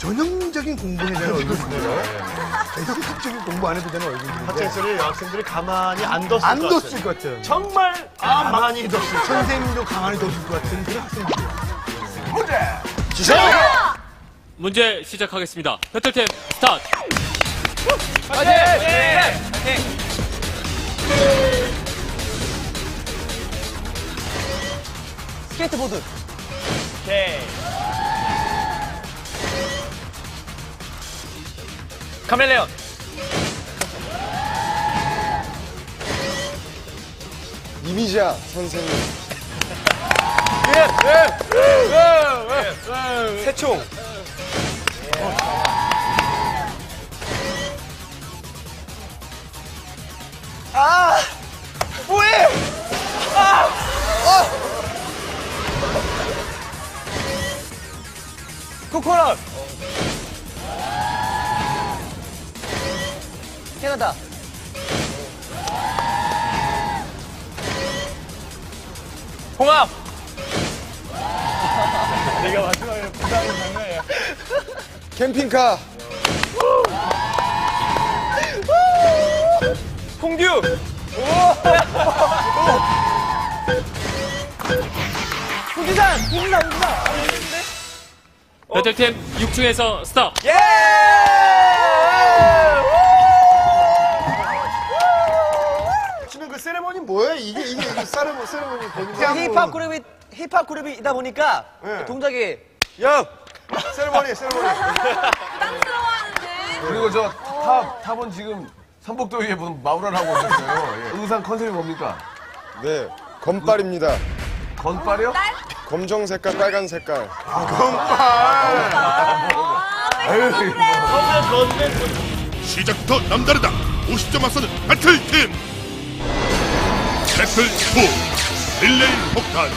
전형적인 공부에 대한 얼굴인데요. 전형적인 공부 안 해도 되는 얼굴인데. 학창시절에 여학생들이 가만히 안 뒀을 안 것 뒀을 같아요. 것 같아요. 정말 가만히 뒀을 것 같아요. 선생님도 가만히 뒀을 것 같은 그런 학생들이에요. 문제 주세요! 문제 시작하겠습니다. 배틀템 스타트! 스케이트보드. 오케이. 카멜레온. 이미자 선생님. 새총. 뭐해? 코코넛. 캐나다. 홍합. 내가 마지막에 부담이 장난이야. 캠핑카. 홍듀. 후지산. 배틀템 6층에서 스탑! 예! 지금 그 세레머니 뭐예요? 이게 세레머니 보는 거. 힙합 그룹이다 보니까 네. 동작이 세레머니. 부담스러워하는데. 그리고 저 탑은 지금 삼복도위에 무슨 마우라를 하고 오셨어요. 예. 의상 컨셉이 뭡니까? 네, 건빨입니다. 건빨이요? 검정 색깔, 빨간 색깔. 시작부터 남다르다 50점 앞서는 배틀팀 배틀2 릴레이 폭탄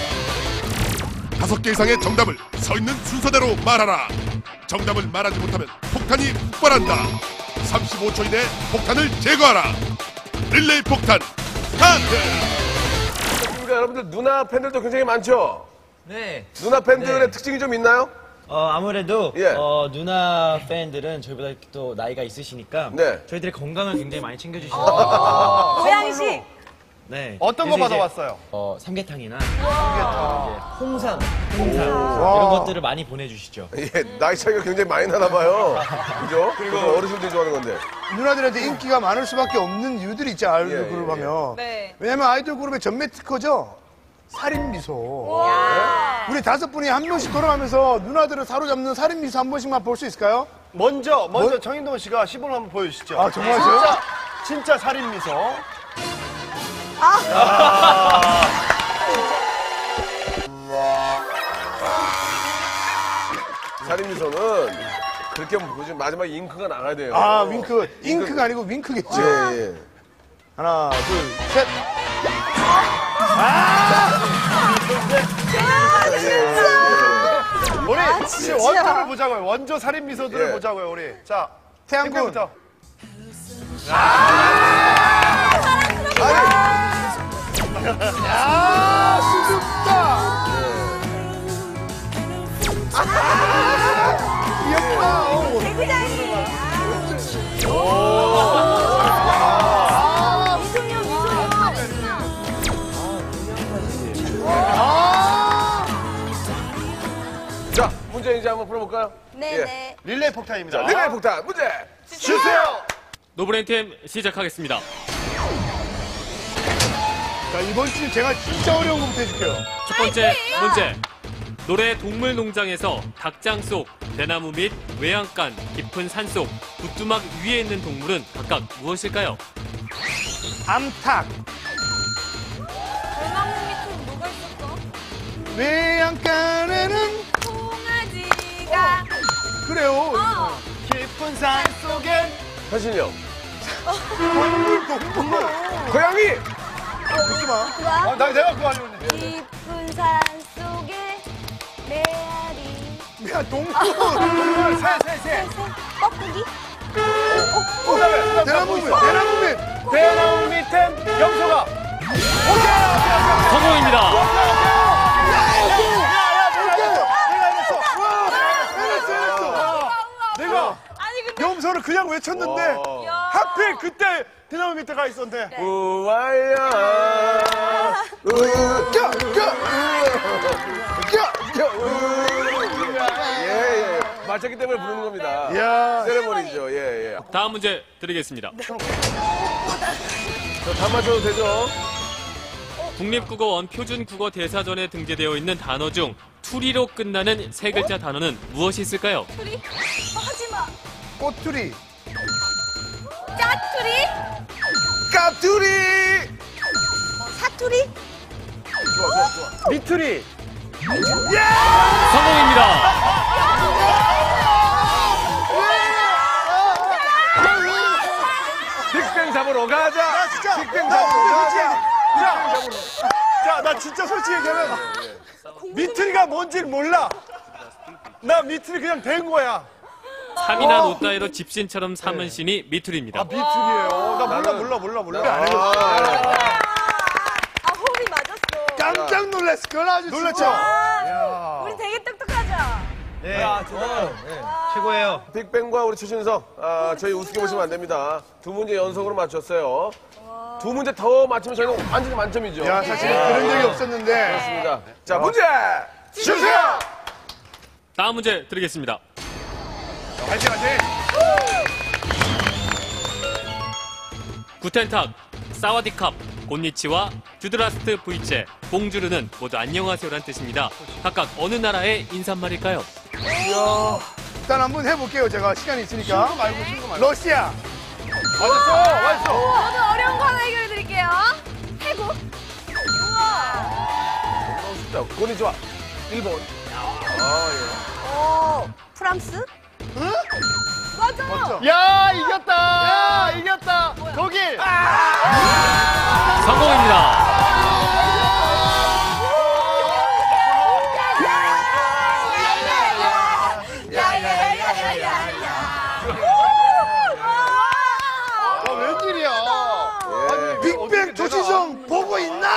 5개 이상의 정답을 서 있는 순서대로 말하라. 정답을 말하지 못하면 폭탄이 폭발한다. 35초 이내에 폭탄을 제거하라. 릴레이 폭탄 스타트. 그러니까 여러분들 누나 팬들도 굉장히 많죠? 네. 누나 팬들의 네. 특징이 좀 있나요? 아무래도 예. 누나 팬들은 저희보다 또 나이가 있으시니까 네. 저희들의 건강을 굉장히 많이 챙겨주시는 고양시. 네. 어떤 거 그래서 이제, 받아왔어요? 삼계탕이나 이제 홍삼 이런 것들을 많이 보내주시죠. 예, 나이 차이가 굉장히 많이 나나 봐요. 그죠? 그리고 어르신들이 좋아하는 건데. 누나들한테 인기가 많을 수밖에 없는 이유들이 있죠, 아이돌 예, 그룹 예, 하면. 네. 왜냐면 아이돌 그룹의 전매 특허죠? 살인미소. 우리 5분이 한 명씩 돌아가면서 누나들을 사로잡는 살인미소 한 번씩만 볼 수 있을까요? 먼저 정인동 씨가 시범을 한번 보여주시죠. 아, 정말요? 진짜 살인 미소. 살인미소는 그렇게 보지 마지막에 잉크가 나가야 돼요. 아, 윙크. 잉크가 아니고 윙크겠죠? 예, 예. 하나, 둘, 셋. 우리 원조를 보자고요. 원조 살인 미소들을 예. 보자고요, 우리. 자, 태양군. 태양군부터. 아, 수줍다. 귀엽다. 개구장이. 미소녀. 자, 문제 이제 한번 풀어볼까요? 네네. 릴레이 폭탄입니다. 릴레이 폭탄 문제 주세요. 노브레인템 시작하겠습니다. 자, 이번 주 제가 진짜 어려운 거부터 해줄게요. 첫 번째 문제. 노래 동물농장에서 닭장 속, 대나무 및 외양간, 깊은 산 속, 부뚜막 위에 있는 동물은 각각 무엇일까요? 암탉, 대나무 밑에 뭐가 있었어? 외양간에는 송아지가. 그래요. 깊은 산 속엔 현신이 형. 동물. 고양이! 웃지 마. 내가 그거 하려고 했는데. 깊은 산 속에 메아리. 야, 동물. 새. 뻐꾸기? 대나무면. 대나무 밑엔 염소가. 성공입니다. 내가 이랬어. 염소를 그냥 외쳤는데 하필 그때 대나무 밑에 가 있었는데 우와야. 예. 맞췄기 때문에 부르는 겁니다. 야. 세레머니죠. 예. 다음 문제 드리겠습니다. 다 맞춰도 되죠? 국립국어원 표준국어 대사전에 등재되어 있는 단어 중 투리로 끝나는 세 글자 단어는 무엇이 있을까요? 투리? 하지마. 꼬투리. 짜투리? 깝투리! 사투리? 미투리 성공입니다. 빅뱅 잡으러 가자! 야 진짜 빅뱅 잡으러 가자! 나 진짜 솔직히 얘기하면 미투리가 뭔지를 몰라. 나 미투리 그냥 된 거야. 삼이나 노따위로 집신처럼 삼은 신이 미투리입니다. 미투리예요. 나 몰라. 호흡이 맞았어. 깜짝 놀랐을 걸 아주. 놀랐죠? 우리 되게 똑똑하죠? 최고예요. 빅뱅과 우리 최신석, 저희 우습게 보시면 안 됩니다. 두 문제 연속으로 맞췄어요. 두 문제 더 맞추면 저희는 완전히 만점이죠. 야, 사실 그런 적이 없었는데. 그렇습니다. 자, 문제 주세요! 다음 문제 드리겠습니다. 화이팅. 구텐탁, 사와디캅, 곤니치와 듀드라스트 브이체, 봉주르는 모두 안녕하세요란 뜻입니다. 각각 어느 나라의 인사말일까요? 일단 한번 해볼게요. 제가 시간이 있으니까. 러시아. 맞았어. 모두 어려운 거 하나 해결해 드릴게요. 태국. 자, 곤이 좋아. 일본. 오, 프랑스? 응? 맞아. 야, 이겼다. 독일. 성공입니다. 웬일이야. 빅뱅 조시정 보고 있나?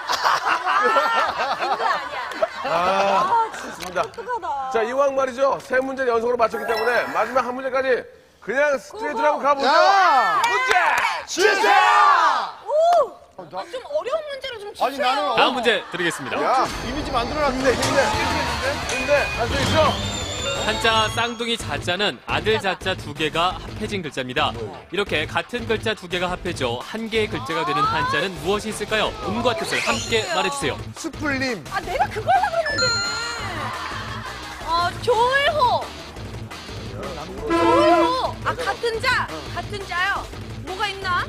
좋습니다. 똑똑하다. 자, 이왕 말이죠. 세 문제 연속으로 맞췄기 때문에 마지막 한 문제까지 그냥 스트레이트로 한번 가보죠. 자, 문제 주세요. 오! 좀 어려운 문제로 좀 주세요. 아니, 나는 다음 문제 드리겠습니다. 야, 이미지 만들어놨는데. 근데 할 수 있어. 한자 쌍둥이 자자는 아들 자자 두 개가 합해진 글자입니다. 이렇게 같은 글자 두 개가 합해져 한 개의 글자가 되는 한자는 무엇이 있을까요? 음과 뜻을 함께 말해주세요. 스플림. 아, 내가 그걸 하려고 했는데. 조을호. 조을호. 아, 같은 자요. 뭐가 있나?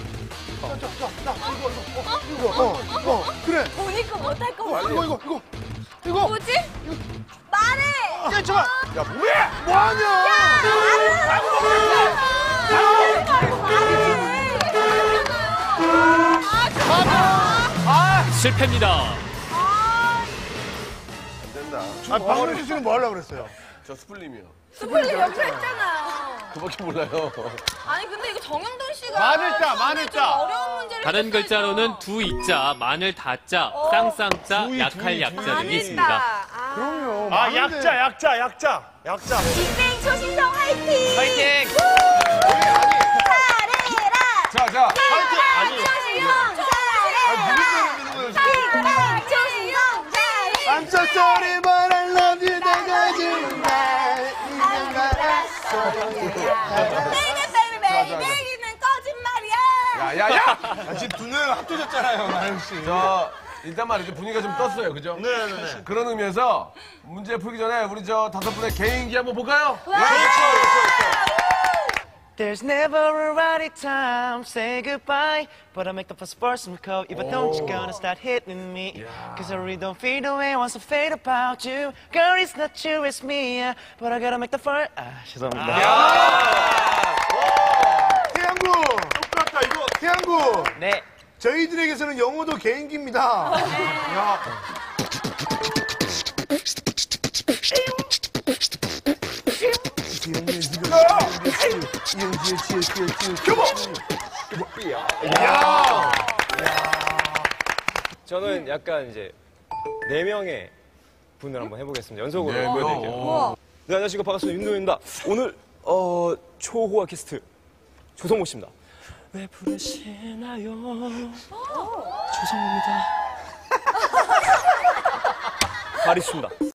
그래. 보니까 못할 거 같아. 이거. 뭐지? 말해. 야, 잠깐. 야, 뭐해? 뭐하냐? 실패입니다. 안 된다. 박명수 씨는 뭐 하려고 그랬어요? 저 스플림이요. 스플릿 옆에 했잖아요. 그밖에 몰라요. 아니, 근데 이거 정영돈 씨가. 마늘자. 좀 어려운 문제를 다른 줬어야죠. 글자로는 두 이자, 마늘 다자, 쌍쌍자, 약할 약자 등이 있습니다. 그럼요. 아, 약자. 빅뱅 초신성 화이팅! 파이팅! 잘해라! 자. 초신성 잘해! 초신성 잘해! I'm so sorry, but I love you. 내가 정말 이런 거라서. 베이비는 거짓말이야! 야. 지금 두 명 합쳐졌잖아요, 나영 씨. 저 일단 말이죠. 분위기가 좀 떴어요. 그죠? 네. 그런 의미에서 문제 풀기 전에 우리 저 다섯 분의 개인기 한번 볼까요? There's never a right time, say goodbye. But I make the first person recall. If I don't, you're gonna start hitting me. Cause I really don't feel the way once I fade about you. Girl, it's not you, it's me. But I gotta make the first. 죄송합니다. 태양구. 똑같다, 이거. 태양구. 네. 저희들에게서는 영어도 개인기입니다. 야. 저는 약간 이제 4명의 분을 한번 해보겠습니다. 연속으로 보여드릴게요. 네, 안녕하십니까. 반갑습니다. 윤도현입니다. 오늘 초호화 게스트 조성모 씨입니다. 왜 부르시나요? 조성모입니다. 가리수입니다.